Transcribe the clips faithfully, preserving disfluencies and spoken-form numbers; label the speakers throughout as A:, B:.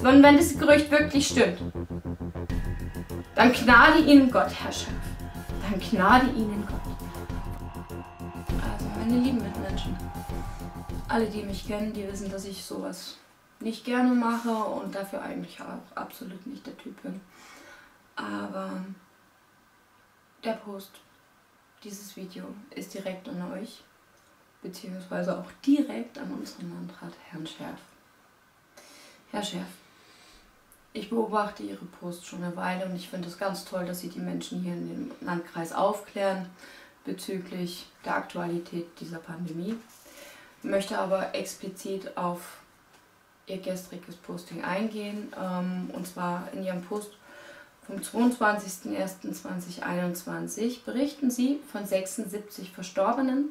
A: Und wenn das Gerücht wirklich stimmt, dann gnade Ihnen Gott, Herr Chef. Dann gnade Ihnen Gott. Also, meine lieben Mitmenschen, alle, die mich kennen, die wissen, dass ich sowas nicht gerne mache und dafür eigentlich auch absolut nicht der Typ bin. Aber der Post dieses Video ist direkt an euch, beziehungsweise auch direkt an unseren Landrat, Herrn Scherf. Herr Scherf, ich beobachte Ihre Posts schon eine Weile und ich finde es ganz toll, dass Sie die Menschen hier in dem Landkreis aufklären bezüglich der Aktualität dieser Pandemie. Ich möchte aber explizit auf Ihr gestriges Posting eingehen, ähm, und zwar in Ihrem Post vom zweiundzwanzigsten ersten zweitausendeinundzwanzig berichten Sie von sechsundsiebzig Verstorbenen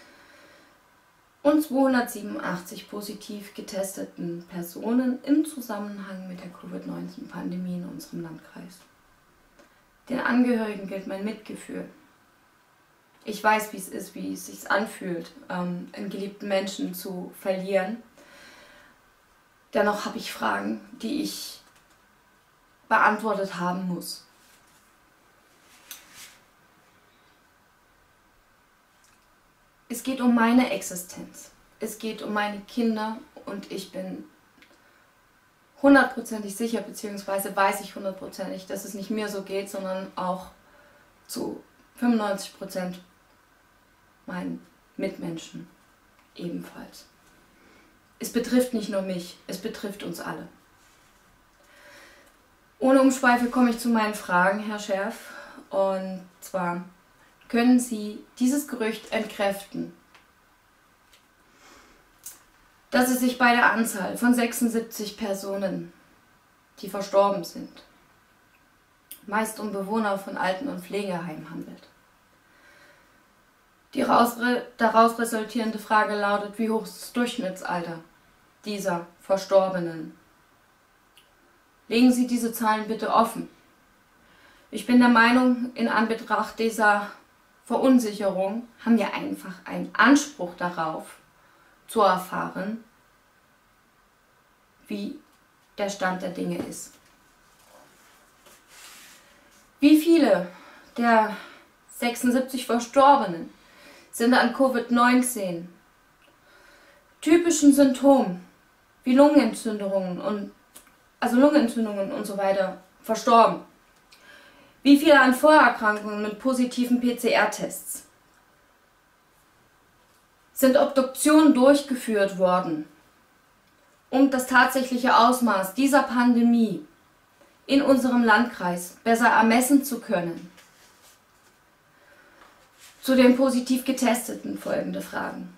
A: und zweihundertsiebenundachtzig positiv getesteten Personen im Zusammenhang mit der Covid neunzehn Pandemie in unserem Landkreis. Den Angehörigen gilt mein Mitgefühl. Ich weiß, wie es ist, wie es sich anfühlt, ähm, einen geliebten Menschen zu verlieren. Dennoch habe ich Fragen, die ich beantwortet haben muss. Es geht um meine Existenz. Es geht um meine Kinder und ich bin hundertprozentig sicher, beziehungsweise weiß ich hundertprozentig, dass es nicht mir so geht, sondern auch zu fünfundneunzig Prozent meinen Mitmenschen ebenfalls. Es betrifft nicht nur mich, es betrifft uns alle. Ohne Umschweife komme ich zu meinen Fragen, Herr Scherf. Und zwar, können Sie dieses Gerücht entkräften, dass es sich bei der Anzahl von sechsundsiebzig Personen, die verstorben sind, meist um Bewohner von Alten- und Pflegeheimen handelt? Die daraus resultierende Frage lautet, wie hoch ist das Durchschnittsalter dieser Verstorbenen? Legen Sie diese Zahlen bitte offen. Ich bin der Meinung, in Anbetracht dieser Verunsicherung haben wir einfach einen Anspruch darauf, zu erfahren, wie der Stand der Dinge ist. Wie viele der sechsundsiebzig Verstorbenen sind an Covid neunzehn typischen Symptomen wie Lungenentzündungen und also Lungenentzündungen und so weiter verstorben? Wie viele an Vorerkrankungen mit positiven P C R-Tests? Sind Obduktionen durchgeführt worden, um das tatsächliche Ausmaß dieser Pandemie in unserem Landkreis besser ermessen zu können? Zu den positiv Getesteten folgende Fragen.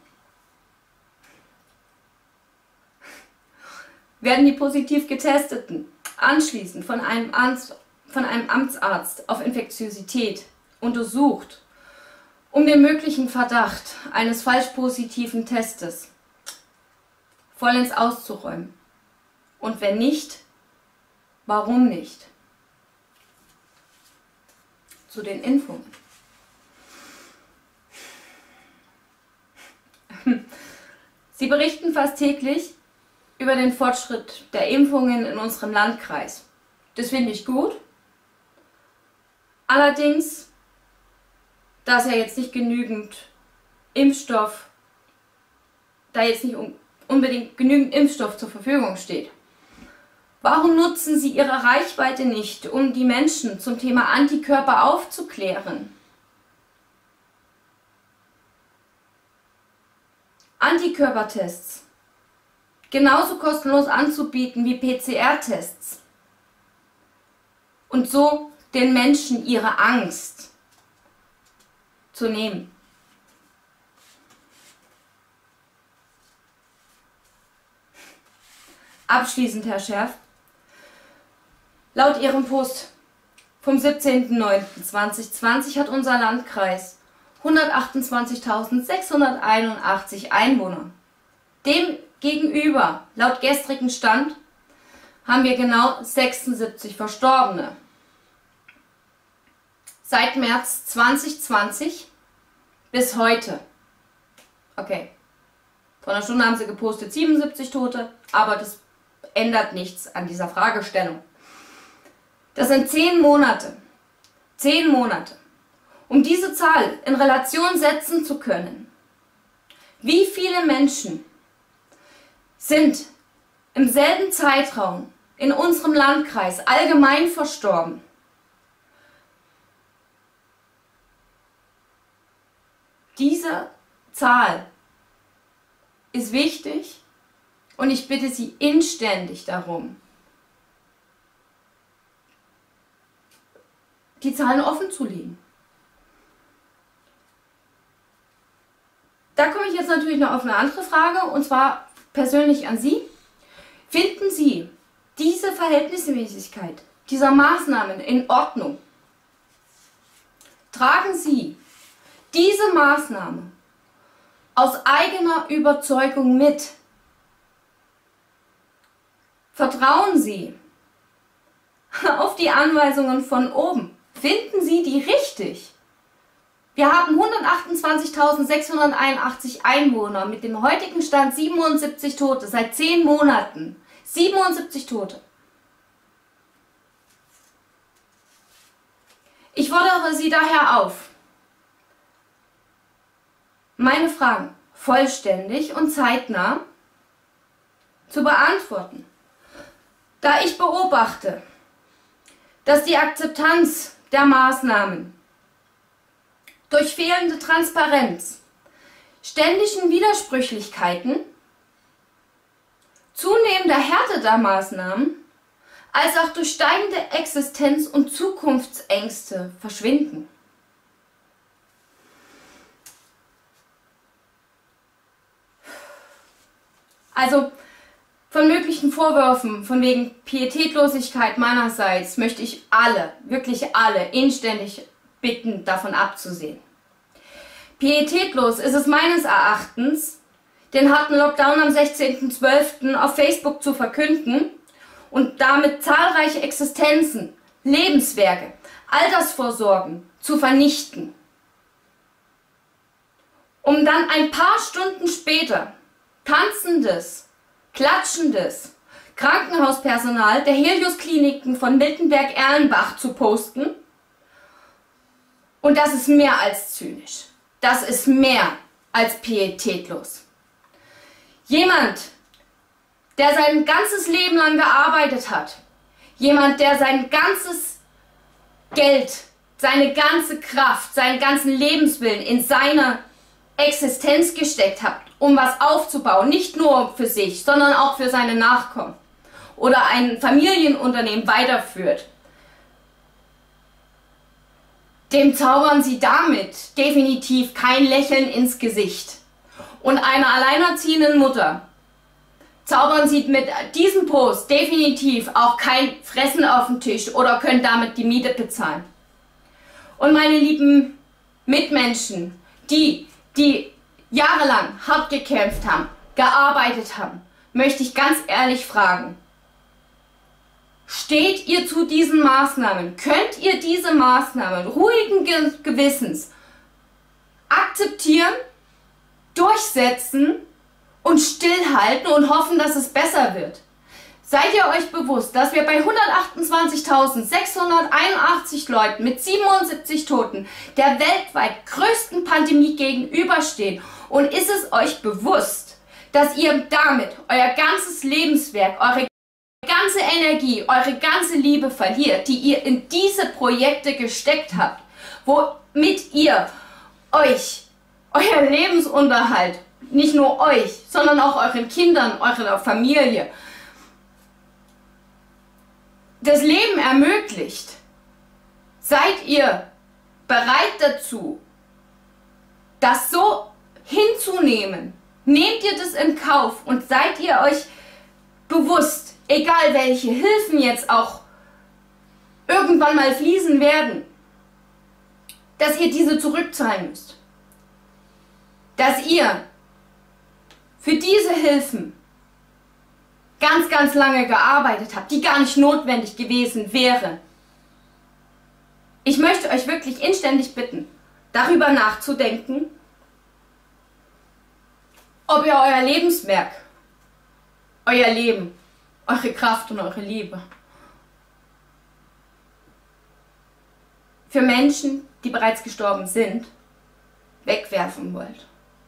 A: Werden die positiv Getesteten anschließend von einem, Arzt, von einem Amtsarzt auf Infektiosität untersucht, um den möglichen Verdacht eines falsch positiven Testes vollends auszuräumen? Und wenn nicht, warum nicht? Zu den Impfungen. Sie berichten fast täglich über den Fortschritt der Impfungen in unserem Landkreis. Das finde ich gut. Allerdings, da es ja jetzt nicht genügend Impfstoff, da jetzt nicht unbedingt genügend Impfstoff zur Verfügung steht, warum nutzen Sie Ihre Reichweite nicht, um die Menschen zum Thema Antikörper aufzuklären? Antikörpertests genauso kostenlos anzubieten wie P C R-Tests und so den Menschen ihre Angst zu nehmen. Abschließend, Herr Scherf, laut Ihrem Post vom siebzehnten neunten zweitausendzwanzig hat unser Landkreis hundertachtundzwanzigtausendsechshunderteinundachtzig Einwohner. Dem gegenüber, laut gestrigem Stand, haben wir genau sechsundsiebzig Verstorbene. Seit März zweitausendzwanzig bis heute. Okay, vor einer Stunde haben sie gepostet siebenundsiebzig Tote, aber das ändert nichts an dieser Fragestellung. Das sind zehn Monate. Zehn Monate. Um diese Zahl in Relation setzen zu können, wie viele Menschen sind im selben Zeitraum in unserem Landkreis allgemein verstorben? Diese Zahl ist wichtig und ich bitte Sie inständig darum, die Zahlen offen zu legen. Da komme ich jetzt natürlich noch auf eine andere Frage, und zwar persönlich an Sie. Finden Sie diese Verhältnismäßigkeit dieser Maßnahmen in Ordnung? Tragen Sie diese Maßnahme aus eigener Überzeugung mit? Vertrauen Sie auf die Anweisungen von oben? Finden Sie die richtig? Wir haben hundertachtundzwanzigtausendsechshunderteinundachtzig Einwohner, mit dem heutigen Stand siebenundsiebzig Tote, seit zehn Monaten. siebenundsiebzig Tote. Ich fordere Sie daher auf, meine Fragen vollständig und zeitnah zu beantworten. Da ich beobachte, dass die Akzeptanz der Maßnahmen durch fehlende Transparenz, ständigen Widersprüchlichkeiten, zunehmender Härte der Maßnahmen, als auch durch steigende Existenz- und Zukunftsängste verschwinden. Also von möglichen Vorwürfen, von wegen Pietätlosigkeit meinerseits, möchte ich alle, wirklich alle, inständig bitten, davon abzusehen. Pietätlos ist es meines Erachtens, den harten Lockdown am sechzehnten zwölften auf Facebook zu verkünden und damit zahlreiche Existenzen, Lebenswerke, Altersvorsorgen zu vernichten, um dann ein paar Stunden später tanzendes, klatschendes Krankenhauspersonal der Helios-Kliniken von Miltenberg-Erlenbach zu posten. Und das ist mehr als zynisch. Das ist mehr als pietätlos. Jemand, der sein ganzes Leben lang gearbeitet hat, jemand, der sein ganzes Geld, seine ganze Kraft, seinen ganzen Lebenswillen in seine Existenz gesteckt hat, um was aufzubauen, nicht nur für sich, sondern auch für seine Nachkommen oder ein Familienunternehmen weiterführt, dem zaubern Sie damit definitiv kein Lächeln ins Gesicht. Und einer alleinerziehenden Mutter zaubern Sie mit diesem Post definitiv auch kein Fressen auf den Tisch oder können damit die Miete bezahlen. Und meine lieben Mitmenschen, die, die jahrelang hart gekämpft haben, gearbeitet haben, möchte ich ganz ehrlich fragen: Steht ihr zu diesen Maßnahmen? Könnt ihr diese Maßnahmen ruhigen Gewissens akzeptieren, durchsetzen und stillhalten und hoffen, dass es besser wird? Seid ihr euch bewusst, dass wir bei hundertachtundzwanzigtausendsechshunderteinundachtzig Leuten mit siebenundsiebzig Toten der weltweit größten Pandemie gegenüberstehen? Und ist es euch bewusst, dass ihr damit euer ganzes Lebenswerk, eure ganze Energie, eure ganze Liebe verliert, die ihr in diese Projekte gesteckt habt, womit ihr euch, euer Lebensunterhalt, nicht nur euch, sondern auch euren Kindern, eurer Familie, das Leben ermöglicht? Seid ihr bereit dazu, das so hinzunehmen? Nehmt ihr das in Kauf und seid ihr euch bewusst, egal welche Hilfen jetzt auch irgendwann mal fließen werden, dass ihr diese zurückzahlen müsst? Dass ihr für diese Hilfen ganz, ganz lange gearbeitet habt, die gar nicht notwendig gewesen wären. Ich möchte euch wirklich inständig bitten, darüber nachzudenken, ob ihr euer Lebenswerk, euer Leben, eure Kraft und eure Liebe für Menschen, die bereits gestorben sind, wegwerfen wollt.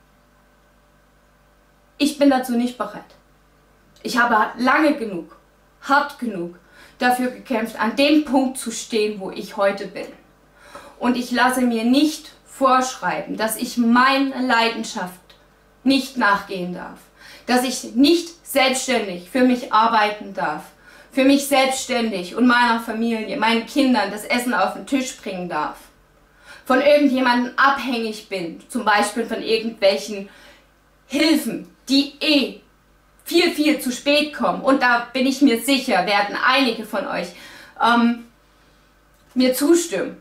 A: Ich bin dazu nicht bereit. Ich habe lange genug, hart genug dafür gekämpft, an dem Punkt zu stehen, wo ich heute bin. Und ich lasse mir nicht vorschreiben, dass ich meiner Leidenschaft nicht nachgehen darf, dass ich nicht selbstständig für mich arbeiten darf, für mich selbstständig und meiner Familie, meinen Kindern das Essen auf den Tisch bringen darf, von irgendjemandem abhängig bin, zum Beispiel von irgendwelchen Hilfen, die eh viel, viel zu spät kommen. Und da bin ich mir sicher, werden einige von euch ähm, mir zustimmen.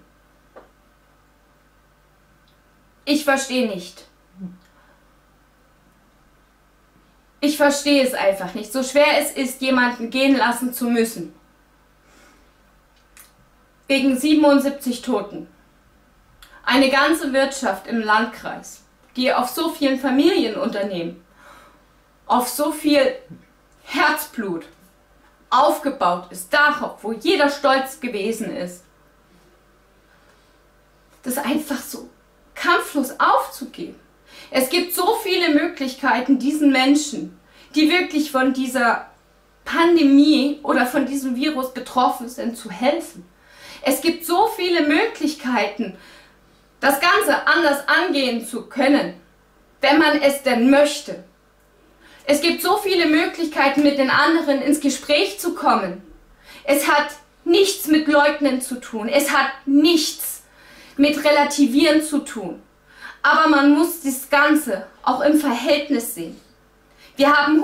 A: Ich verstehe nicht. Ich verstehe es einfach nicht. So schwer es ist, jemanden gehen lassen zu müssen. Wegen siebenundsiebzig Toten. Eine ganze Wirtschaft im Landkreis, die auf so vielen Familienunternehmen, auf so viel Herzblut aufgebaut ist, darauf, wo jeder stolz gewesen ist, das einfach so kampflos aufzugeben. Es gibt so viele Möglichkeiten, diesen Menschen, die wirklich von dieser Pandemie oder von diesem Virus betroffen sind, zu helfen. Es gibt so viele Möglichkeiten, das Ganze anders angehen zu können, wenn man es denn möchte. Es gibt so viele Möglichkeiten, mit den anderen ins Gespräch zu kommen. Es hat nichts mit Leugnen zu tun. Es hat nichts mit Relativieren zu tun. Aber man muss das Ganze auch im Verhältnis sehen. Wir haben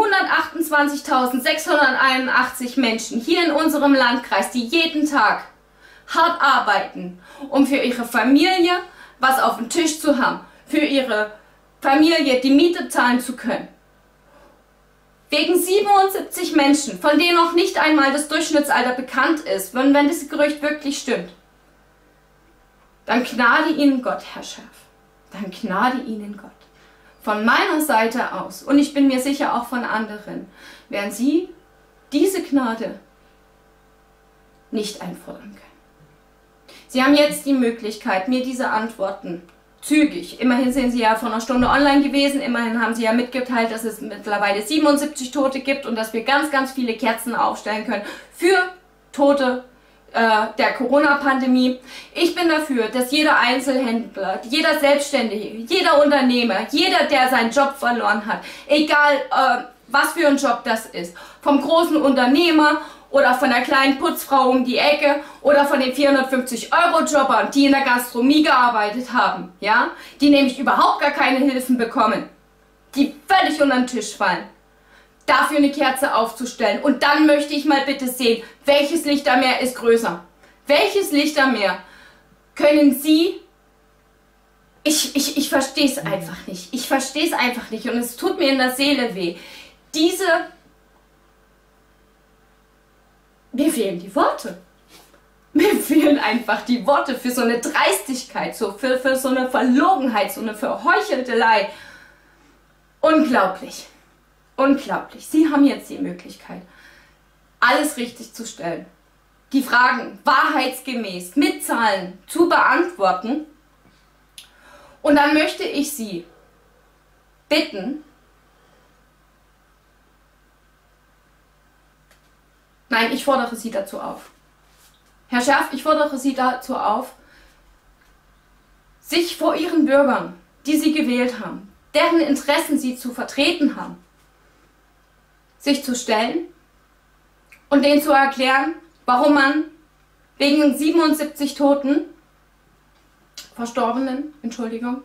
A: hundertachtundzwanzigtausendsechshunderteinundachtzig Menschen hier in unserem Landkreis, die jeden Tag hart arbeiten, um für ihre Familie was auf dem Tisch zu haben, für ihre Familie die Miete zahlen zu können. Wegen siebenundsiebzig Menschen, von denen noch nicht einmal das Durchschnittsalter bekannt ist, wenn, wenn das Gerücht wirklich stimmt, dann gnade ihnen Gott, Herr Schärf. Dann gnade ihnen Gott. Von meiner Seite aus, und ich bin mir sicher auch von anderen, werden sie diese Gnade nicht einfordern können. Sie haben jetzt die Möglichkeit, mir diese Antworten zügig, immerhin sind Sie ja vor einer Stunde online gewesen, immerhin haben Sie ja mitgeteilt, dass es mittlerweile siebenundsiebzig Tote gibt und dass wir ganz, ganz viele Kerzen aufstellen können für Tote äh, der Corona-Pandemie. Ich bin dafür, dass jeder Einzelhändler, jeder Selbstständige, jeder Unternehmer, jeder, der seinen Job verloren hat, egal äh, was für ein Job das ist, vom großen Unternehmer oder von der kleinen Putzfrau um die Ecke oder von den vierhundertfünfzig Euro Jobbern, die in der Gastronomie gearbeitet haben, ja, die nämlich überhaupt gar keine Hilfen bekommen, die völlig unter den Tisch fallen, dafür eine Kerze aufzustellen. Und dann möchte ich mal bitte sehen, welches Lichtermeer ist größer? Welches Lichtermeer können Sie... Ich, ich, ich verstehe es einfach nicht. Ich verstehe es einfach nicht und es tut mir in der Seele weh. Diese... Mir fehlen die Worte. Mir fehlen einfach die Worte für so eine Dreistigkeit, so für, für so eine Verlogenheit, so eine Verheucheltelei. Unglaublich. Unglaublich. Sie haben jetzt die Möglichkeit, alles richtig zu stellen. Die Fragen wahrheitsgemäß mit Zahlen zu beantworten. Und dann möchte ich Sie bitten, nein, ich fordere Sie dazu auf. Herr Schärf, ich fordere Sie dazu auf, sich vor Ihren Bürgern, die Sie gewählt haben, deren Interessen Sie zu vertreten haben, sich zu stellen und denen zu erklären, warum man wegen siebenundsiebzig Toten, Verstorbenen, Entschuldigung,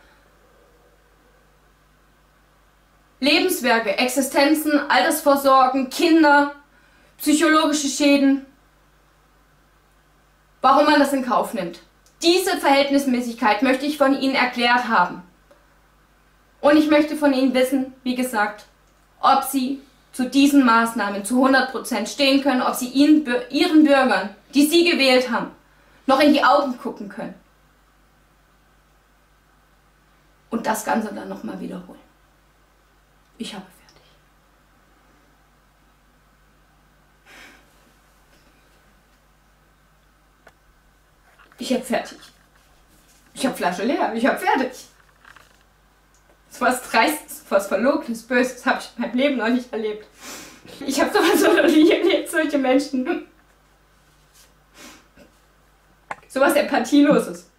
A: Lebenswerke, Existenzen, Altersvorsorgen, Kinder, psychologische Schäden, warum man das in Kauf nimmt. Diese Verhältnismäßigkeit möchte ich von Ihnen erklärt haben. Und ich möchte von Ihnen wissen, wie gesagt, ob Sie zu diesen Maßnahmen zu hundert Prozent stehen können, ob Sie Ihnen, Ihren Bürgern, die Sie gewählt haben, noch in die Augen gucken können. Und das Ganze dann nochmal wiederholen. Ich habe fertig. Ich hab fertig. Ich hab Flasche leer, ich hab fertig. So was Dreistes, was Verlogenes, Böses habe ich in meinem Leben noch nicht erlebt. Ich habe sowas noch nie erlebt, solche Menschen. Sowas Empathieloses.